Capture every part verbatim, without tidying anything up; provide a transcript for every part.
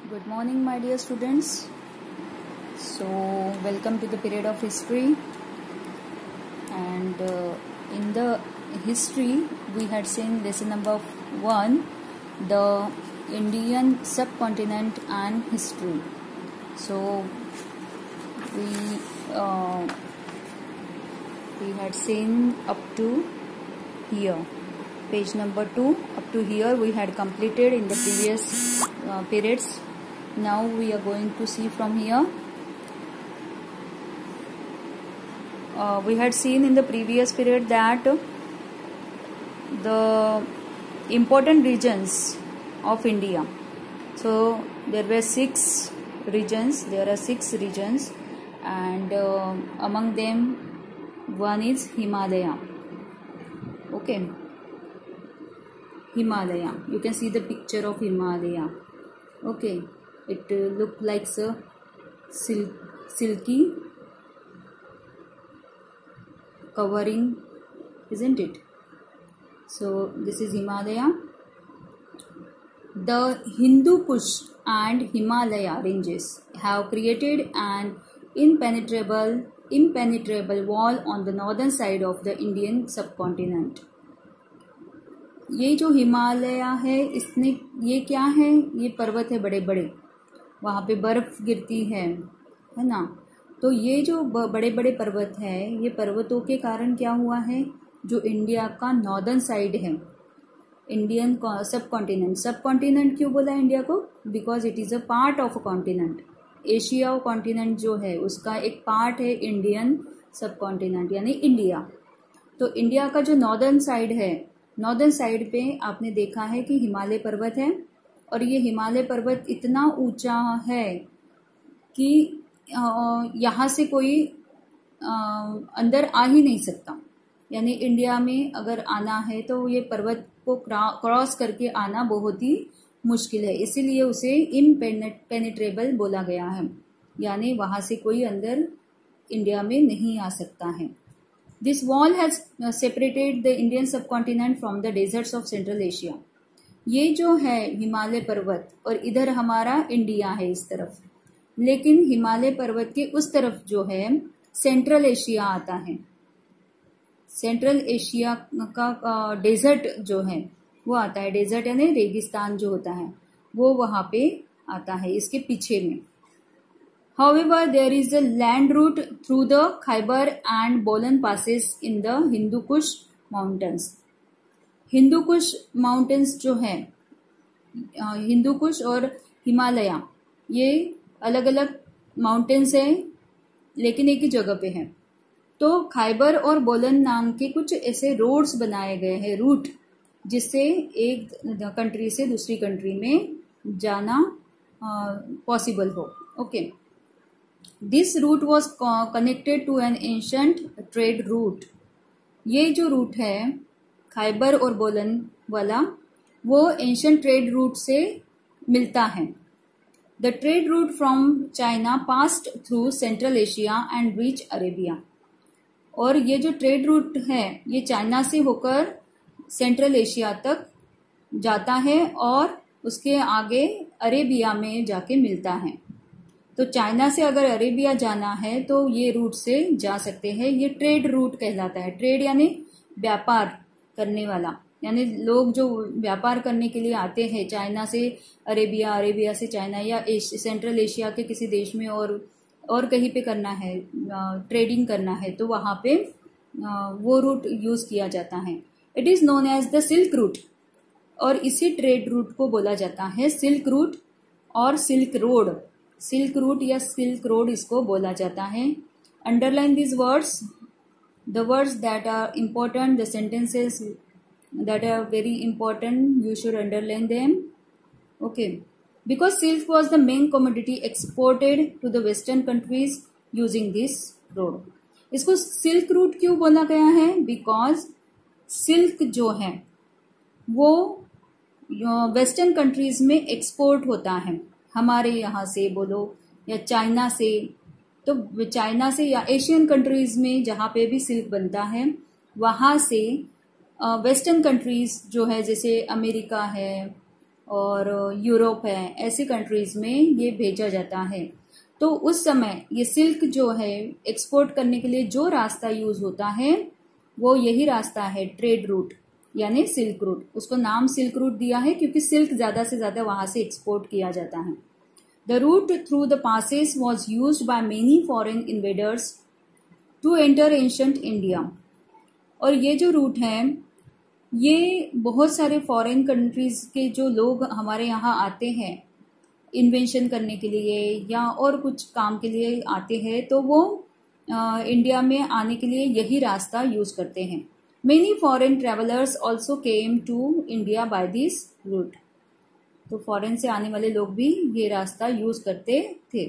Good morning, my dear students. So, welcome to the period of history. And uh, in the history, we had seen lesson number one, the Indian subcontinent and history. So, we uh, we had seen up to here. Page number two, up to here we had completed in the previous uh, periods. Now we are going to see from here. Uh, we had seen in the previous period that the important regions of India. So there were six regions. There are six regions, and uh, among them one is Himalaya. Okay. Himalaya. You can see the picture of Himalaya. Okay, it uh, look like a sil silky covering, isn't it? So this is Himalaya. The Hindu Kush and Himalaya ranges have created an impenetrable impenetrable wall on the northern side of the Indian subcontinent. ये जो हिमालय है, इसने ये क्या है? ये पर्वत है बड़े बड़े, वहाँ पे बर्फ गिरती है है ना। तो ये जो बड़े बड़े पर्वत है, ये पर्वतों के कारण क्या हुआ है, जो इंडिया का नॉर्दर्न साइड है, Indian subcontinent. Subcontinent क्यों बोला इंडिया को? Because it is a part of a continent. Asia continent जो है उसका एक पार्ट है इंडियन सब कॉन्टिनेंट, यानी इंडिया। तो इंडिया का जो नॉर्दर्न साइड है, नॉर्दर्न साइड पे आपने देखा है कि हिमालय पर्वत है, और ये हिमालय पर्वत इतना ऊंचा है कि यहाँ से कोई अंदर आ ही नहीं सकता। यानी इंडिया में अगर आना है तो ये पर्वत को क्रॉस करके आना बहुत ही मुश्किल है, इसीलिए उसे इम्पेनिट्रेबल बोला गया है, यानी वहाँ से कोई अंदर इंडिया में नहीं आ सकता है। This wall has separated the Indian subcontinent from the deserts of Central Asia. ये जो है हिमालय पर्वत, और इधर हमारा इंडिया है इस तरफ, लेकिन हिमालय पर्वत के उस तरफ जो है सेंट्रल एशिया आता है। सेंट्रल एशिया का डेजर्ट जो है वो आता है, डेजर्ट यानी रेगिस्तान जो होता है वो वहाँ पे आता है, इसके पीछे में। However, there is a land route through the Khyber and Bolan passes in the Hindu Kush mountains. Hindu Kush mountains जो है, हिंदू कुश और हिमालय, ये अलग अलग माउंटेन्स हैं लेकिन एक ही जगह पे हैं। तो खाइबर और बोलन नाम के कुछ ऐसे रोड्स बनाए गए हैं, रूट, जिससे एक कंट्री से दूसरी कंट्री में जाना पॉसिबल हो। Okay, this route was connected to an ancient trade route. ये जो रूट है खाइबर और बोलन वाला, वो एंशंट ट्रेड रूट से मिलता है। The trade route from China passed through Central Asia and reach Arabia. और ये जो ट्रेड रूट है ये चाइना से होकर सेंट्रल एशिया तक जाता है और उसके आगे अरेबिया में जाके मिलता है। तो चाइना से अगर अरेबिया जाना है तो ये रूट से जा सकते हैं। ये ट्रेड रूट कहलाता है। ट्रेड यानी व्यापार करने वाला, यानी लोग जो व्यापार करने के लिए आते हैं चाइना से अरेबिया, अरेबिया से चाइना, या सेंट्रल एशिया के किसी देश में और और कहीं पे करना है, ट्रेडिंग करना है, तो वहाँ पे वो रूट यूज किया जाता है। It is known as the silk route, और इसी ट्रेड रूट को बोला जाता है सिल्क रूट और सिल्क रोड। सिल्क रूट या सिल्क रोड इसको बोला जाता है। Underline this words, the words that are important, the sentences that are very important, you should underline them. Okay, because silk was the main commodity exported to the western countries using this road. इसको silk route क्यों बोला गया है? Because silk जो है वो western countries में export होता है, हमारे यहाँ से बोलो या चाइना से, तो चाइना से या एशियन कंट्रीज में जहाँ पे भी सिल्क बनता है वहाँ से वेस्टर्न कंट्रीज जो है, जैसे अमेरिका है, और यूरोप है, ऐसी कंट्रीज में ये भेजा जाता है। तो उस समय ये सिल्क जो है एक्सपोर्ट करने के लिए जो रास्ता यूज होता है वो यही रास्ता है, ट्रेड रूट यानी सिल्क रूट। उसको नाम सिल्क रूट दिया है क्योंकि सिल्क ज्यादा से ज्यादा वहां से एक्सपोर्ट किया जाता है। The route through the passes was used by many foreign invaders to enter ancient India. और ये जो रूट है ये बहुत सारे फॉरेन कंट्रीज के जो लोग हमारे यहाँ आते हैं इन्वेंशन करने के लिए या और कुछ काम के लिए आते हैं, तो वो आ, इंडिया में आने के लिए यही रास्ता यूज करते हैं। Many foreign travellers also came to India by this route. तो फॉरेन से आने वाले लोग भी ये रास्ता यूज करते थे।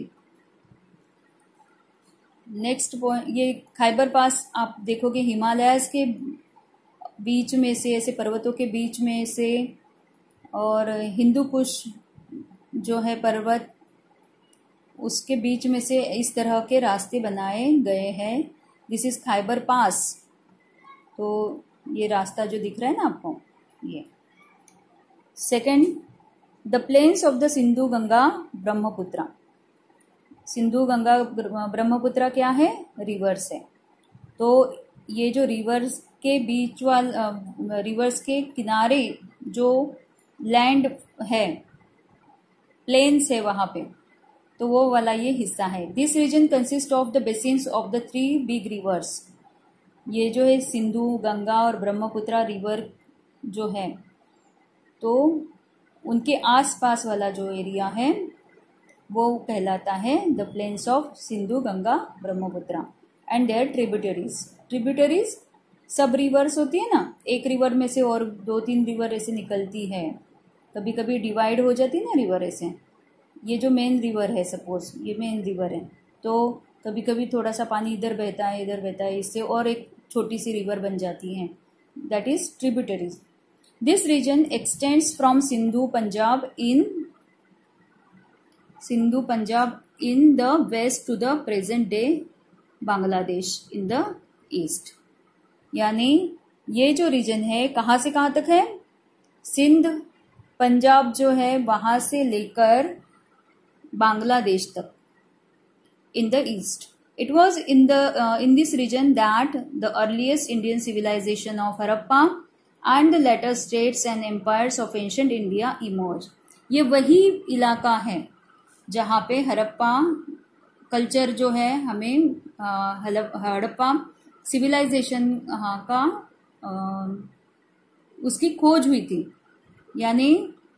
नेक्स्ट पॉइंट, ये खैबर पास आप देखोगे हिमालयस के बीच में से, ऐसे पर्वतों के बीच में से, और हिंदू कुश जो है पर्वत उसके बीच में से इस तरह के रास्ते बनाए गए हैं। This is Khyber pass. तो ये रास्ता जो दिख रहा है ना आपको, ये second, the plains of the Sindhu Ganga Brahmaputra. Sindhu Ganga Brahmaputra क्या है? रिवर्स है। तो ये जो रिवर्स के बीच वाल रिवर्स के किनारे जो लैंड है, प्लेन्स है वहां पे, तो वो वाला ये हिस्सा है। This region consist of the basins of the three big rivers. ये जो है सिंधु, गंगा और ब्रह्मपुत्रा रिवर जो है, तो उनके आसपास वाला जो एरिया है वो कहलाता है the plains of Sindhu, Ganga, Brahmaputra and their tributaries. Tributaries सब रिवर्स होती है ना, एक रिवर में से और दो तीन रिवर ऐसे निकलती है, कभी कभी डिवाइड हो जाती है ना रिवर ऐसे। ये जो मेन रिवर है, सपोज ये मेन रिवर है, तो कभी कभी थोड़ा सा पानी इधर बहता है इधर बहता है, इससे और एक छोटी सी रिवर बन जाती है, that is tributaries. This region extends from Sindhu Punjab in Sindhu Punjab in the west to the present day Bangladesh in the east. यानी ये जो रीजन है कहाँ से कहाँ तक है? सिंध, पंजाब जो है वहां से लेकर बांग्लादेश तक in the east. It was in the in this region that the earliest Indian civilisation of Harappa and the later states and empires of ancient India emerge. ये वही इलाका है जहाँ पे हरप्पा कल्चर जो है हमें हड़प्पा सिविलाइजेशन का आ, उसकी खोज हुई थी। यानी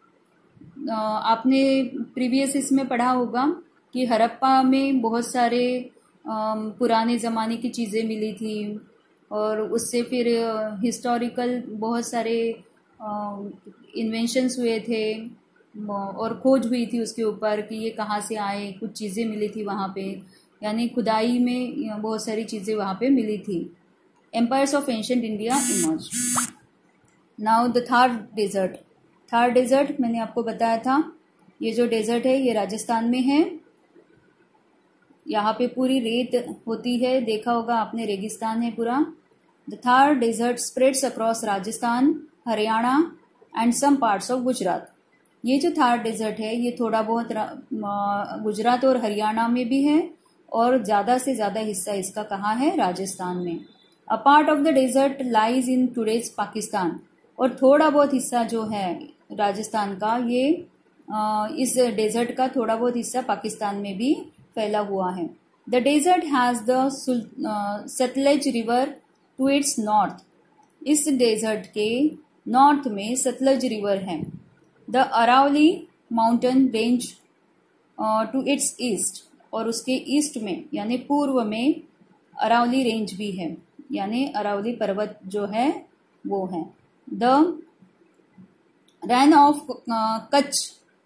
आपने प्रीवियस इसमें पढ़ा होगा कि हड़प्पा में बहुत सारे पुराने ज़माने की चीज़ें मिली थी और उससे फिर हिस्टोरिकल बहुत सारे इन्वेंशंस हुए थे और खोज हुई थी उसके ऊपर कि ये कहाँ से आए, कुछ चीज़ें मिली थी वहाँ पे, यानी खुदाई में बहुत सारी चीज़ें वहाँ पे मिली थी। Empires of ancient India emerge. Now the Thar desert. Thar desert मैंने आपको बताया था, ये जो डेजर्ट है ये राजस्थान में है। यहाँ पे पूरी रेत होती है, देखा होगा आपने, रेगिस्तान है पूरा। The Thar desert spreads across Rajasthan, Haryana and some parts of Gujarat. ये जो थार डेजर्ट है ये थोड़ा बहुत गुजरात और हरियाणा में भी है और ज़्यादा से ज़्यादा हिस्सा इसका कहाँ है? राजस्थान में। A part of the desert lies in today's Pakistan. और थोड़ा बहुत हिस्सा जो है राजस्थान का, ये आ, इस डेजर्ट का थोड़ा बहुत हिस्सा पाकिस्तान में भी फैला हुआ है। The desert has the Sutlej river to its north. इस डेजर्ट के नॉर्थ में सतलज रिवर है। The Aravalli mountain range to its east. और उसके ईस्ट में यानी पूर्व में अरावली रेंज भी है, यानी अरावली पर्वत जो है वो है। The Rann of Kutch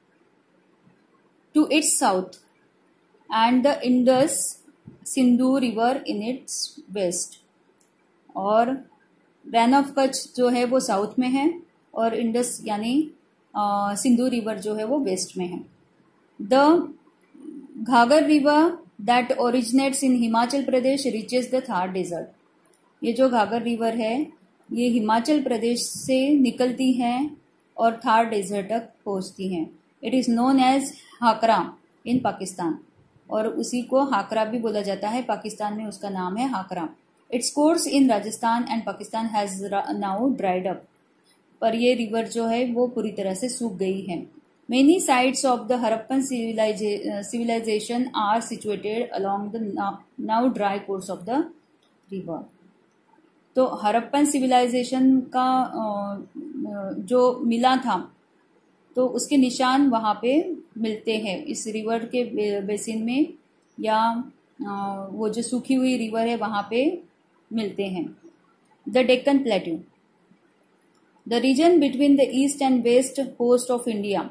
to its south and the Indus Sindhu river in its west. और रैन ऑफ कच्छ जो है वो साउथ में है और इंडस यानी सिंधु रिवर जो है वो वेस्ट में है। The Ghaggar river that originates in Himachal Pradesh reaches the Thar desert. ये जो घाघर रिवर है ये हिमाचल प्रदेश से निकलती है और थार डेजर्ट तक पहुंचती हैं। It is known as Hakra in Pakistan, और उसी को हाकरा भी बोला जाता है, पाकिस्तान में उसका नाम है Hakra. Its course in Rajasthan and Pakistan has now dried up, पर ये रिवर जो है वो पूरी तरह से सूख गई है। Many sites of the Harappan civilization are situated along the now dry course of the river. तो हरप्पन सिविलाइजेशन का जो मिला था तो उसके निशान वहाँ पे मिलते हैं इस रिवर के बेसिन में, या वो जो सूखी हुई रिवर है वहाँ पे मिलते हैं। The Deccan plateau, the region between the east and west coast of India.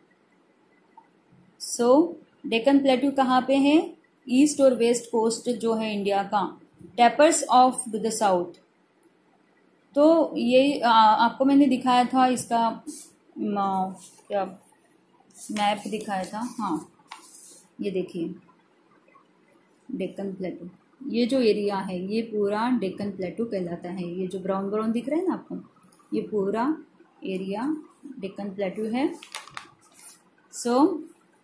So Deccan plateau कहाँ पे है? ईस्ट और वेस्ट कोस्ट जो है इंडिया का। टेपर्स ऑफ द साउथ, तो ये आ, आपको मैंने दिखाया था इसका आ, क्या मैप दिखाया था, हाँ ये देखिए डेक्कन प्लेटू, ये जो एरिया है ये पूरा डेक्कन प्लेटू कहलाता है। ये जो ब्राउन ब्राउन दिख रहा है ना आपको, ये पूरा एरिया डेक्कन प्लेटू है। सो so,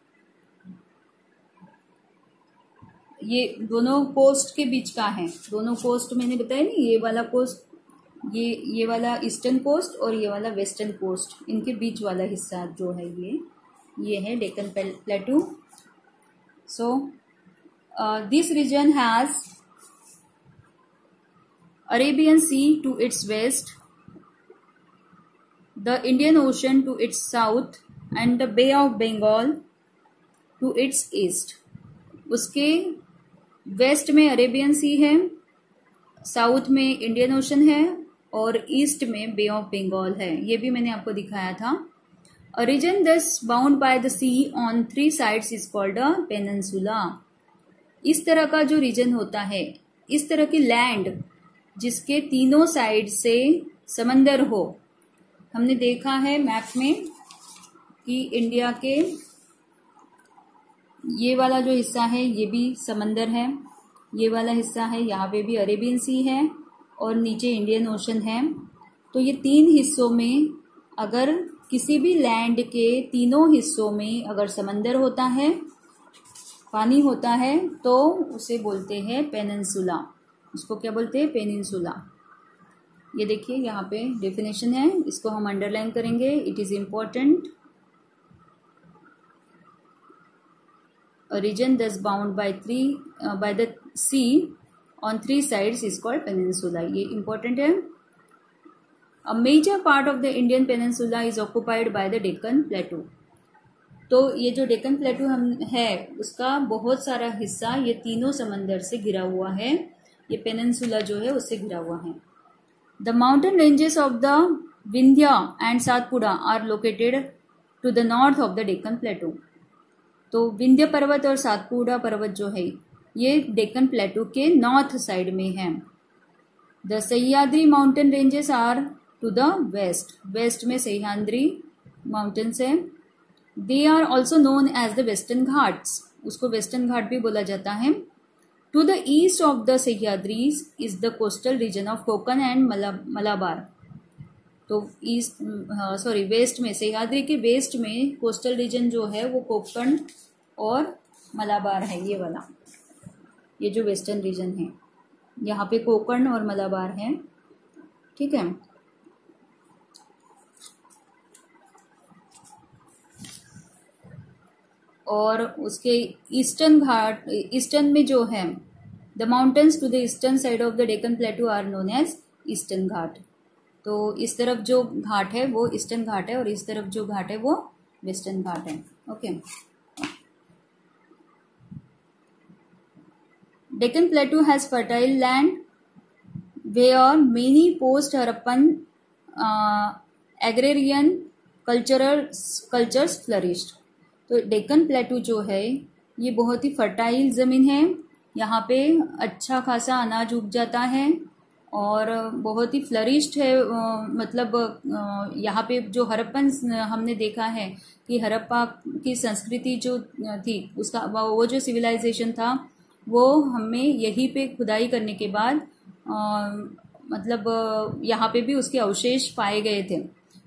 ये दोनों कोस्ट के बीच का है, दोनों कोस्ट मैंने बताया नहीं, ये वाला कोस्ट, ये ये वाला ईस्टर्न कोस्ट और ये वाला वेस्टर्न कोस्ट, इनके बीच वाला हिस्सा जो है ये ये है Deccan plateau. So this region has Arabian sea to its west, the Indian ocean to its south and the bay of Bengal to its east. उसके वेस्ट में अरेबियन सी है, साउथ में इंडियन ओशन है और ईस्ट में बे ऑफ बंगाल है। ये भी मैंने आपको दिखाया था। A region thus bound by the sea on three sides is called a peninsula. इस तरह का जो रीजन होता है, इस तरह की लैंड जिसके तीनों साइड से समंदर हो, हमने देखा है मैप में कि इंडिया के ये वाला जो हिस्सा है ये भी समंदर है, ये वाला हिस्सा है यहाँ पे भी अरेबियन सी है और नीचे इंडियन ओशन है। तो ये तीन हिस्सों में अगर किसी भी लैंड के तीनों हिस्सों में अगर समंदर होता है, पानी होता है, तो उसे बोलते हैं पेनिनसुला। उसको क्या बोलते हैं? पेनिनसुला। ये देखिए यहाँ पे डेफिनेशन है, इसको हम अंडरलाइन करेंगे, it is important. A region thus bound by three uh, by the sea on three sides is called peninsula. ये important है। A major part of the Indian peninsula is occupied by the Deccan Plateau. तो ये जो डेक्कन प्लेटू हम है उसका बहुत सारा हिस्सा ये तीनों समंदर से घिरा हुआ है, ये पेनिनसुला जो है उससे घिरा हुआ है। The mountain ranges of the Vindhya and Satpura are located to the north of the Deccan Plateau. तो विंध्य पर्वत और सातपुड़ा पर्वत जो है ये डेक्कन प्लेटू के नॉर्थ साइड में है। The Sahyadri mountain ranges are to the west, west में सह्याद्री माउंटेन्स है। They are also known as the western Ghats, उसको वेस्टर्न घाट भी बोला जाता है। To the east of the Sahyadris is the coastal region of Konkan and Malabar. तो ईस्ट सॉरी वेस्ट में, सह्याद्री के वेस्ट में कोस्टल रीजन जो है वो कोकण और मलाबार है। ये वाला, ये जो वेस्टर्न रीजन है यहाँ पे कोकण और मलाबार है, ठीक है। और उसके ईस्टर्न घाट, ईस्टर्न में जो है the mountains to the eastern side of the Deccan plateau are known as eastern Ghat. तो इस तरफ जो घाट है वो ईस्टर्न घाट है और इस तरफ जो घाट है वो वेस्टर्न घाट है, okay. Deccan plateau has fertile land where many post Harappan agrarian cultural cultures flourished. तो डेक्कन प्लेटू जो है ये बहुत ही फर्टाइल ज़मीन है, यहाँ पे अच्छा खासा अनाज उग जाता है और बहुत ही फ्लरिश्ड है। मतलब यहाँ पे जो हरप्पन हमने देखा है कि हरप्पा की संस्कृति जो थी उसका वो जो सिविलाइजेशन था वो हमें यहीं पे खुदाई करने के बाद आ, मतलब यहाँ पे भी उसके अवशेष पाए गए थे।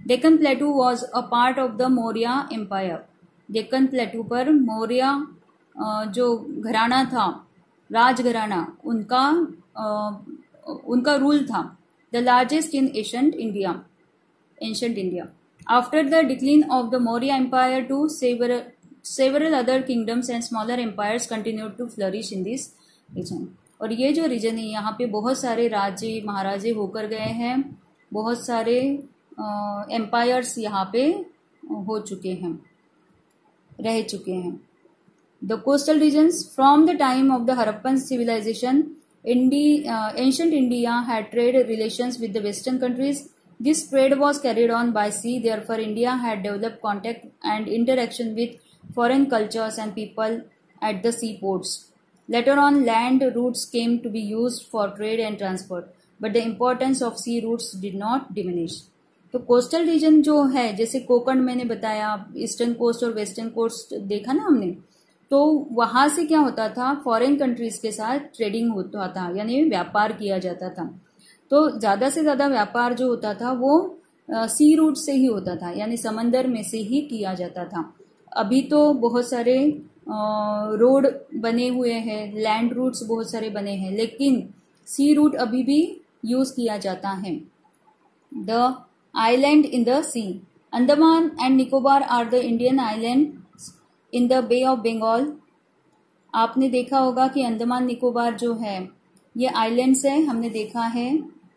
Deccan plateau was a part of the Maurya empire. Deccan plateau पर मौर्य जो घराना था, राजघराना, उनका उनका रूल था। The largest in ancient India ancient India. After the decline of the Maurya empire to several several other kingdoms and smaller empires continued to flourish in this region। और ये जो रीजन है यहाँ पे बहुत सारे राज्य महाराजे होकर गए हैं, बहुत सारे एम्पायर्स यहाँ पे हो चुके हैं, रह चुके हैं। The coastal regions from the time of the Harappan civilization ancient India had trade relations with the western countries. This trade was carried on by sea, therefore India had developed contact and interaction with foreign cultures and people at the seaports. Later on, land routes came to be used for trade and transport, but the importance of sea routes did not diminish. तो coastal region जो है, जैसे कोकण मैंने बताया, eastern coast और western coast देखा ना हमने, तो वहां से क्या होता था, फॉरेन कंट्रीज के साथ ट्रेडिंग होता था, यानी व्यापार किया जाता था। तो ज्यादा से ज्यादा व्यापार जो होता था वो सी रूट से ही होता था, यानी समंदर में से ही किया जाता था। अभी तो बहुत सारे रोड बने हुए हैं, लैंड रूट्स बहुत सारे बने हैं, लेकिन सी रूट अभी भी यूज किया जाता है। The island in the sea. Andaman and Nicobar are the Indian island in the bay of Bengal. आपने देखा होगा कि अंडमान निकोबार जो है ये आइलैंड्स है, हमने देखा है,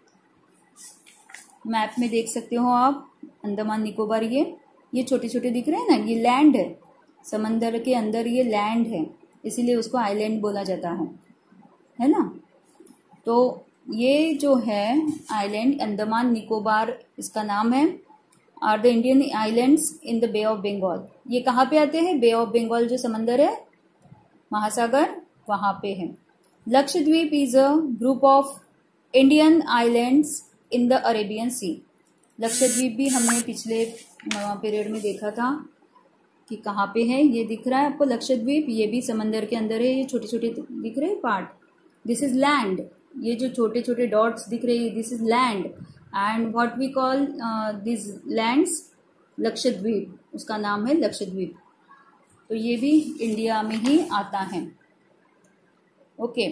मैप में देख सकते हो आप। अंडमान निकोबार ये ये छोटे छोटे दिख रहे हैं ना, ये लैंड है, समंदर के अंदर ये लैंड है, इसीलिए उसको आइलैंड बोला जाता है, है ना। तो ये जो है आइलैंड अंडमान निकोबार इसका नाम है, are the Indian islands in the bay of Bengal. ये कहाँ पे आते हैं? बे ऑफ बंगाल जो समंदर है, महासागर, वहां पे है। Lakshadweep is a group of Indian islands in the Arabian sea. Lakshadweep भी हमने पिछले पीरियड में देखा था कि कहाँ पे है, ये दिख रहा है आपको लक्षद्वीप, ये भी समंदर के अंदर है, ये छोटे छोटे दिख रहे हैं पार्ट, दिस इज लैंड। ये जो छोटे छोटे डॉट्स दिख रहे हैं, this is land, and what we call this lands Lakshadweep, उसका नाम है लक्षद्वीप। तो ये भी इंडिया में ही आता है। Okay,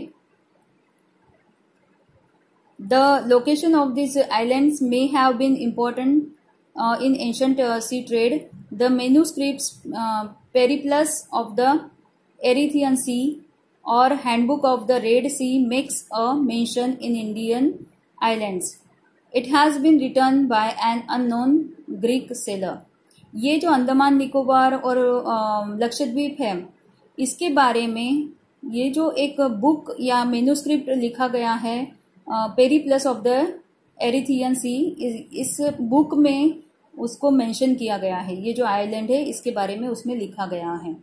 the location of these islands may have been important uh, in ancient uh, sea trade. The manuscripts uh, Periplus of the Erythraean Sea or Handbook of the Red Sea makes a mention in Indian islands. It has been written by an unknown Greek sailor. ये जो अंडमान निकोबार और लक्षद्वीप है, इसके बारे में ये जो एक बुक या मेन्यूस्क्रिप्ट लिखा गया है, Periplus of the Erythraean sea, इस बुक में उसको मेंशन किया गया है। ये जो आइलैंड है इसके बारे में उसमें लिखा गया है।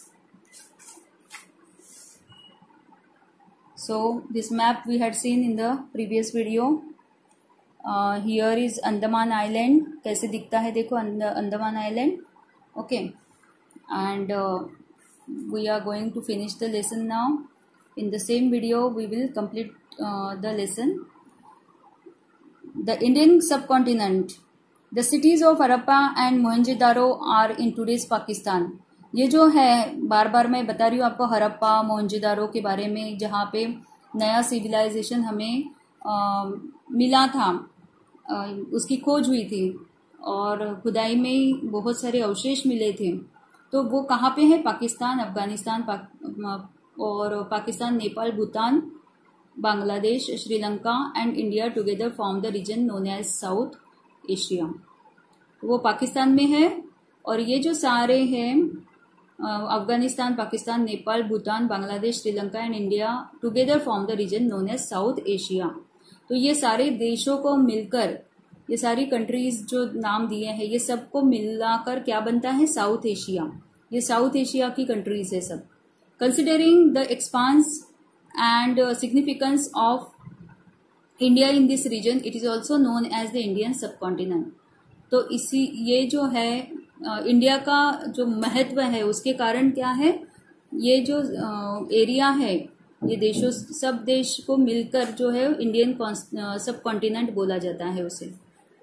So this map we had seen in the previous video. Here is Andaman island, कैसे दिखता है देखो Andaman island. Okay, and we are going to finish the lesson now. In the same video, we will complete uh, the lesson. The Indian subcontinent. The cities of Harappa and Mohenjo-daro are in today's Pakistan. ये जो है बार बार मैं बता रही हूँ आपको हरप्पा मोहनजोदारो के बारे में, जहाँ पे नया सिविलाइजेशन हमें आ, मिला था, आ, उसकी खोज हुई थी और खुदाई में बहुत सारे अवशेष मिले थे। तो वो कहाँ पे है? पाकिस्तान, अफगानिस्तान, पाक, और Pakistan, Nepal, Bhutan, Bangladesh, Sri Lanka and India together form the region known as South Asia. वो पाकिस्तान में है और ये जो सारे हैं Afghanistan, Pakistan, Nepal, Bhutan, Bangladesh, Sri Lanka and India together form the region known as South Asia. तो ये सारे देशों को मिलकर, ये सारी कंट्रीज जो नाम दिए हैं, ये सबको मिलाकर क्या बनता है? South Asia. ये साउथ एशिया की कंट्रीज है सब। Considering the expanse and uh, significance of India in this region, it is also known as the Indian subcontinent. तो इसी ये जो है इंडिया uh, का जो महत्व है उसके कारण क्या है? ये जो एरिया uh, है, ये देशों सब देश को मिलकर जो है इंडियन सब कॉन्टिनेंट बोला जाता है उसे।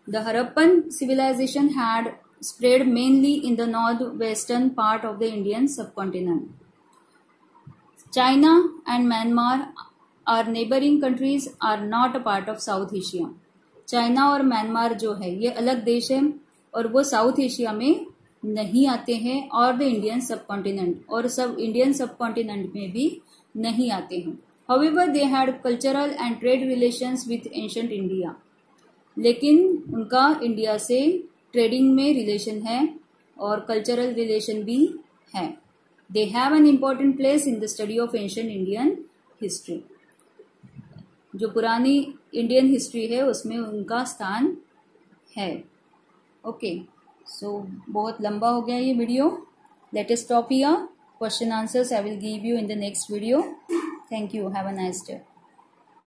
The Harappan civilization had spread mainly in the northwestern part of the Indian subcontinent. China and Myanmar, our neighboring countries, are not a part of South Asia. China और म्यांमार जो है ये अलग देश है और वो साउथ एशिया में नहीं आते हैं और द इंडियन सबकॉन्टिनेंट और सब इंडियन सबकॉन्टिनेंट में भी नहीं आते हैं. However, they had cultural and trade relations with ancient India. लेकिन उनका इंडिया से ट्रेडिंग में रिलेशन है और कल्चरल रिलेशन भी है. They have an important place in the study of ancient Indian history. जो पुरानी इंडियन हिस्ट्री है उसमें उनका स्थान है. ओके, सो बहुत लंबा हो गया ये video. Let us stop here. Question answers I will give you in the next video. Thank you. Have a nice day.